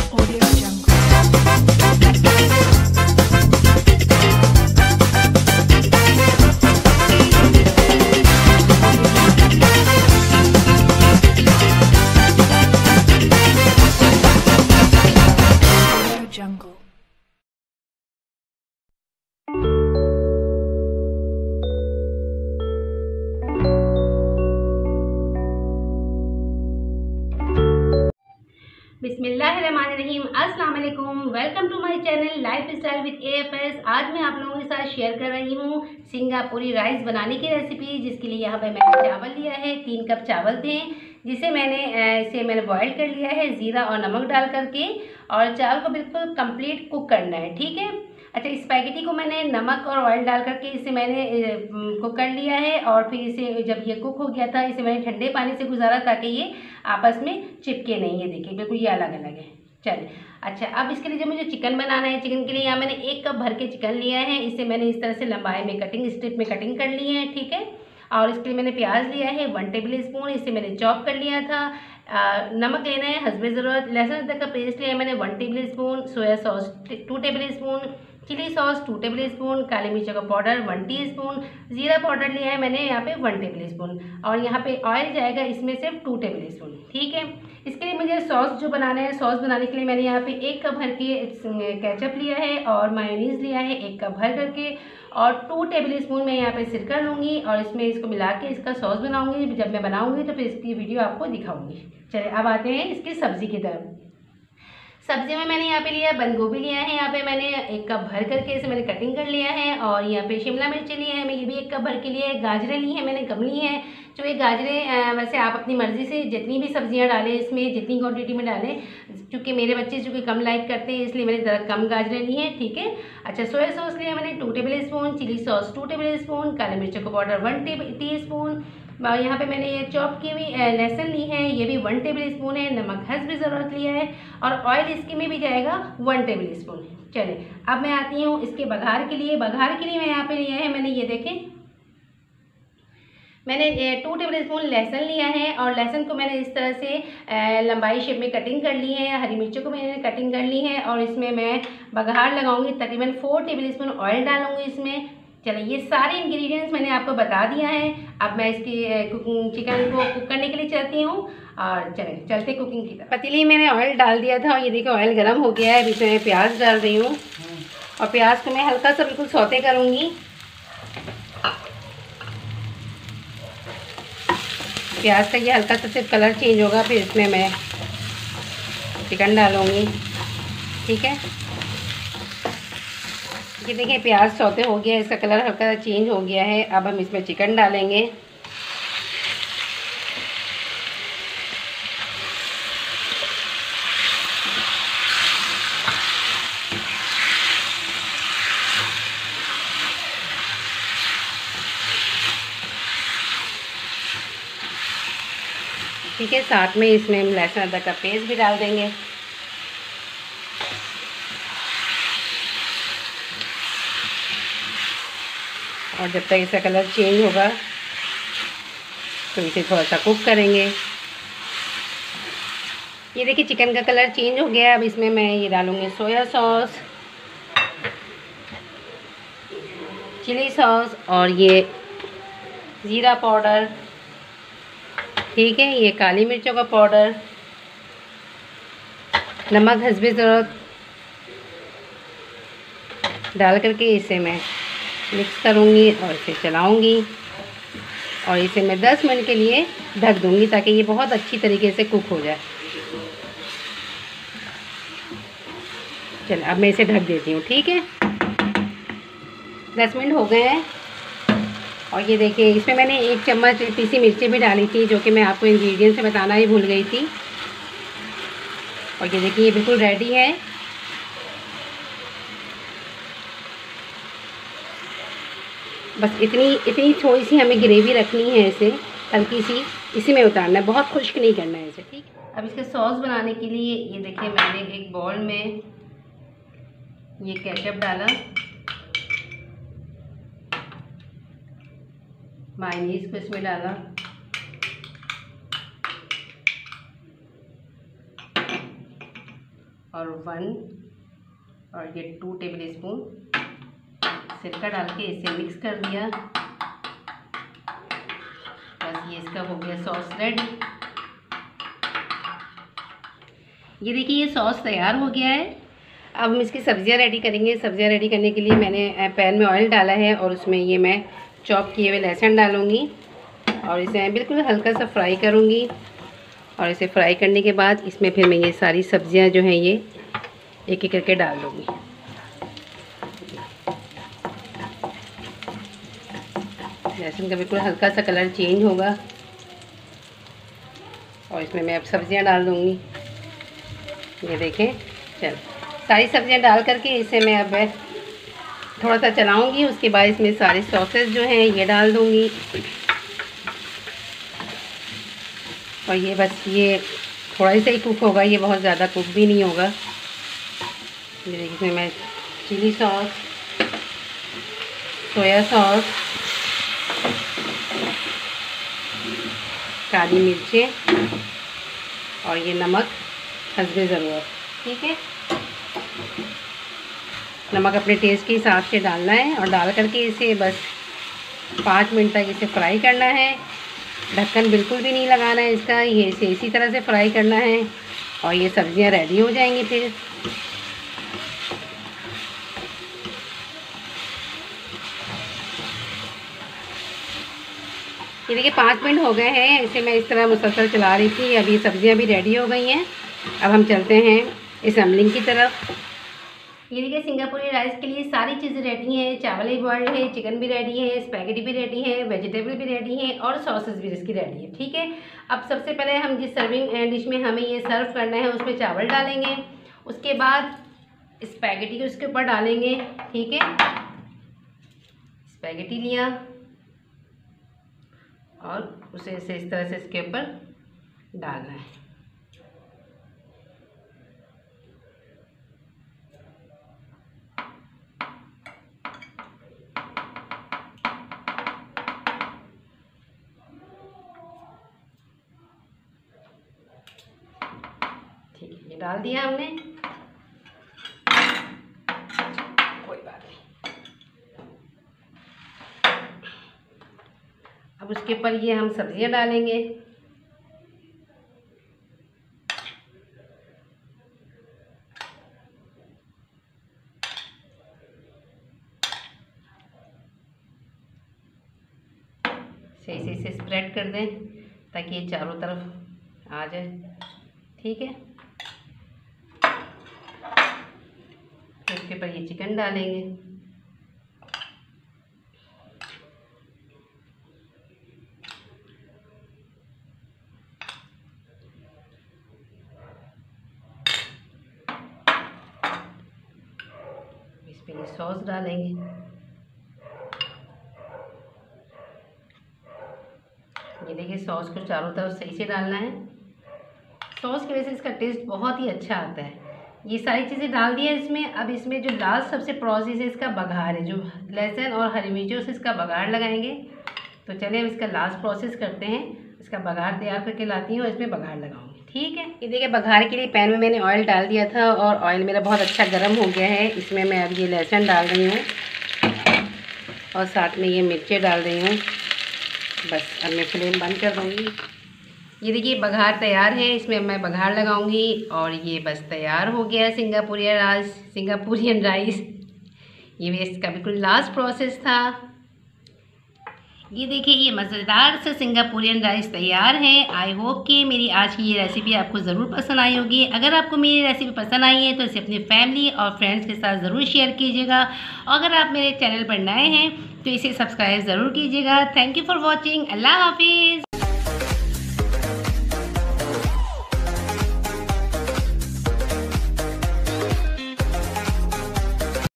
Audio Jungle. Audio Jungle. बिस्मिल्लाहिर्रहमानिर्रहीम, अस्सलाम वालेकुम। Welcome to my channel lifestyle with AFS। आज मैं आप लोगों के साथ शेयर कर रही हूँ सिंगापुरी राइस बनाने की रेसिपी, जिसके लिए यहाँ पे मैंने चावल लिया है। 3 कप चावल थे, जिसे मैंने बॉईल कर लिया है ज़ीरा और नमक डाल करके। और चावल को बिल्कुल कंप्लीट कुक करना है, ठीक है। अच्छा, स्पैगेटी को मैंने नमक और ऑयल डाल करके इसे मैंने कुक कर लिया है। और फिर इसे जब ये कुक हो गया था, इसे मैंने ठंडे पानी से गुजारा ताकि ये आपस में चिपके नहीं। ये देखिए बिल्कुल ये अलग अलग है। चलिए, अच्छा अब इसके लिए जो मुझे चिकन बनाना है, चिकन के लिए यहाँ मैंने 1 कप भर के चिकन लिया है। इसे मैंने इस तरह से लंबाई में कटिंग स्ट्रिप में कटिंग कर ली है, ठीक है। और इसके लिए मैंने प्याज लिया है 1 टेबल स्पून, इसे मैंने चॉप कर लिया था। नमक लेना है हस्बे ज़रूरत। लहसुन अदरक का पेस्ट लिया है मैंने 1 tablespoon. Soya sauce 2 tablespoon. Chilli sauce 2 tablespoon. काली मिर्चों का पाउडर 1 टीस्पून। जीरा पाउडर लिया है मैंने यहाँ पे 1 टेबल स्पून। और यहाँ पे ऑयल जाएगा इसमें सिर्फ 2 टेबल स्पून, ठीक है। इसके लिए मुझे सॉस जो बनाना है, सॉस बनाने के लिए मैंने यहाँ पे 1 कप भर के केचप लिया है और मायोनीज़ लिया है 1 कप भर करके। और 2 टेबल स्पून मैं यहाँ पे सिरका लूँगी और इसमें इसको मिला के इसका सॉस बनाऊँगी। जब मैं बनाऊँगी तो फिर इसकी वीडियो आपको दिखाऊँगी। चलिए अब आते हैं इसकी सब्ज़ी की तरफ। सब्जी में मैंने यहाँ पे लिया बंद गोभी लिया है, यहाँ पे मैंने 1 कप भर करके इसे मैंने कटिंग कर लिया है। और यहाँ पे शिमला मिर्च ली है, मैं ये भी 1 कप भर के लिए। गाजरें ली हैं मैंने, कम ली हैं। जो ये गाजरें वैसे आप अपनी मर्ज़ी से जितनी भी सब्जियाँ डालें इसमें, जितनी क्वांटिटी में डालें। क्योंकि मेरे बच्चे चूँकि कम लाइक करते हैं, इसलिए मैंने ज़रा कम गाजरें ली हैं, ठीक है। अच्छा, सोया सॉस लिया मैंने 2 tablespoon. Chilli sauce 2 tablespoon. काली मिर्चों का पाउडर 1 टीस्पून। और यहाँ पे मैंने ये चॉप की हुई लहसुन ली है, ये भी 1 टेबल स्पून है। नमक हस्बे ज़रूरत लिया है। और ऑयल इसके में भी जाएगा 1 टेबल स्पून। चलिए अब मैं आती हूँ इसके बघार के लिए। बघार के लिए मैं यहाँ पे लिया है मैंने, ये देखें, मैंने 2 टेबल स्पून लहसुन लिया है। और लहसुन को मैंने इस तरह से लंबाई शेप में कटिंग कर ली है। हरी मिर्चों को मैंने कटिंग कर ली है। और इसमें मैं बघार लगाऊंगी, तकरीबन 4 टेबल स्पून ऑयल डालूंगी इसमें। चलिए, ये सारे इंग्रेडिएंट्स मैंने आपको बता दिया है। अब मैं इसकी चिकन को कुक करने के लिए चलती हूँ। और चलते कुकिंग की तरफ। पतीली मैंने ऑयल डाल दिया था और ये देखो ऑयल गर्म हो गया है। अभी इसमें मैं प्याज डाल रही हूँ और प्याज को मैं हल्का सा बिल्कुल सौते करूँगी। प्याज का ये हल्का सा सिर्फ कलर चेंज होगा, फिर इसमें मैं चिकन डालूँगी, ठीक है। ये देखिए प्याज सौते हो गया, इसका कलर हल्का चेंज हो गया है। अब हम इसमें चिकन डालेंगे। ठीक है, साथ में इसमें हम लहसुन अदरक का पेस्ट भी डाल देंगे। और जब तक इसका कलर चेंज होगा तो इसे थोड़ा सा कुक करेंगे। ये देखिए चिकन का कलर चेंज हो गया। अब इसमें मैं ये डालूँगी सोया सॉस, चिली सॉस और ये ज़ीरा पाउडर, ठीक है। ये काली मिर्चों का पाउडर, नमक हस्बे ज़रूरत डाल करके इसे मैं मिक्स करूँगी और इसे चलाऊँगी। और इसे मैं 10 मिनट के लिए ढक दूँगी ताकि ये बहुत अच्छी तरीके से कुक हो जाए। चलो अब मैं इसे ढक देती हूँ, ठीक है। 10 मिनट हो गए हैं। और ये देखिए इसमें मैंने 1 चम्मच पीसी मिर्चें भी डाली थी, जो कि मैं आपको इंग्रेडिएंट्स से बताना ही भूल गई थी। और ये देखिए ये बिल्कुल रेडी है। बस इतनी थोड़ी सी हमें ग्रेवी रखनी है, इसे हल्की सी इसी में उतारना है, बहुत खुश्क नहीं करना है इसे, ठीक। अब इसके सॉस बनाने के लिए ये देखिए मैंने एक बाउल में ये केचप डाला, मायोनीज़ को इसमें डाला, और 1 और ये 2 टेबल स्पून सिरका डाल के इसे मिक्स कर दिया। बस ये इसका हो गया सॉस रेडी। ये देखिए ये सॉस तैयार हो गया है। अब हम इसकी सब्जियां रेडी करेंगे। सब्जियां रेडी करने के लिए मैंने पैन में ऑयल डाला है और उसमें ये मैं चॉप किए हुए लहसुन डालूँगी और इसे मैं बिल्कुल हल्का सा फ्राई करूँगी। और इसे फ्राई करने के बाद इसमें फिर मैं ये सारी सब्जियां जो हैं ये एक एक करके डाल दूँगी। लहसुन का बिल्कुल हल्का सा कलर चेंज होगा और इसमें मैं अब सब्जियां डाल दूँगी। ये देखें, चल सारी सब्जियां डाल करके इसे मैं अब थोड़ा सा चलाऊँगी। उसके बाद इसमें सारे सॉसेस जो हैं ये डाल दूँगी और ये बस ये थोड़ा सा ही कुक होगा, ये बहुत ज़्यादा कुक भी नहीं होगा। ये देखिए इसमें मैं चिली सॉस, सोया सॉस, काली मिर्चें और ये नमक हस्बे ज़रूरत, ठीक है। नमक अपने टेस्ट के हिसाब से डालना है और डाल करके इसे बस 5 मिनट तक इसे फ्राई करना है। ढक्कन बिल्कुल भी नहीं लगाना है इसका, ये इसे इसी तरह से फ्राई करना है और ये सब्जियां रेडी हो जाएंगी। फिर ये देखिए 5 मिनट हो गए हैं, इसे मैं इस तरह मुसलसल चला रही थी। अभी सब्जियां भी रेडी हो गई हैं। अब हम चलते हैं असेंबलिंग की तरफ। ये देखिए सिंगापुरी राइस के लिए सारी चीज़ें रेडी हैं। चावल भी बॉइल्ड है, चिकन भी रेडी है, स्पैगेटी भी रेडी है, वेजिटेबल भी रेडी है और सॉसेस भी इसकी रेडी है, ठीक है। अब सबसे पहले हम जिस सर्विंग डिश में हमें ये सर्व करना है उसमें चावल डालेंगे। उसके बाद स्पैगेटी को उसके ऊपर डालेंगे, ठीक है। स्पैगेटी लिया और उसे इस तरह से इसके ऊपर डालना है। ठीक है, ये डाल दिया हमने, कोई बात नहीं। अब उसके ऊपर ये हम सब्जियां डालेंगे। सही से स्प्रेड कर दें ताकि ये चारों तरफ आ जाए, ठीक है। इसके ऊपर ये चिकन डालेंगे। इस पे ये सॉस डालेंगे। ये देखिए सॉस को चारों तरफ सही से डालना है। सॉस की वजह से इसका टेस्ट बहुत ही अच्छा आता है। ये सारी चीज़ें डाल दी है इसमें। अब इसमें जो लास्ट सबसे प्रोसेस है इसका बघार है, जो लहसुन और हरी मिर्चों से इसका बघार लगाएंगे। तो चलिए अब इसका लास्ट प्रोसेस करते हैं। इसका बघार तैयार करके लाती हूँ और इसमें बघार लगाऊंगी, ठीक है। ये देखिए बघार के लिए पैन में मैंने ऑयल डाल दिया था और ऑयल मेरा बहुत अच्छा गर्म हो गया है। इसमें मैं अब ये लहसुन डाल रही हूँ और साथ में ये मिर्चें डाल रही हूँ। बस अब मैं फ्लेम बंद कर दूँगी। ये देखिए बघार तैयार है, इसमें मैं बघार लगाऊंगी और ये बस तैयार हो गया सिंगापुरियन राइस। ये भी इसका बिल्कुल लास्ट प्रोसेस था। ये देखिए ये मज़ेदार से सिंगापुरियन राइस तैयार है। आई होप कि मेरी आज की ये रेसिपी आपको ज़रूर पसंद आई होगी। अगर आपको मेरी रेसिपी पसंद आई है तो इसे अपनी फैमिली और फ्रेंड्स के साथ ज़रूर शेयर कीजिएगा। अगर आप मेरे चैनल पर नए हैं तो इसे सब्सक्राइब ज़रूर कीजिएगा। Thank you for watching. अल्लाह हाफिज़।